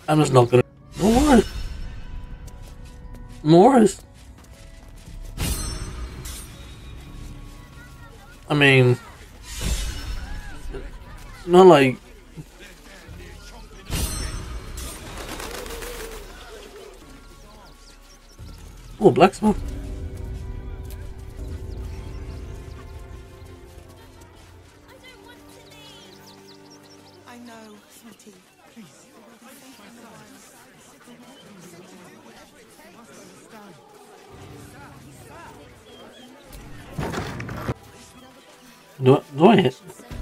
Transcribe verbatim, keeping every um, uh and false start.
I'm just not gonna. Morris! Morris! I mean, not like. Oh, black smoke. I know, sweetie. Please. Do, do I hit?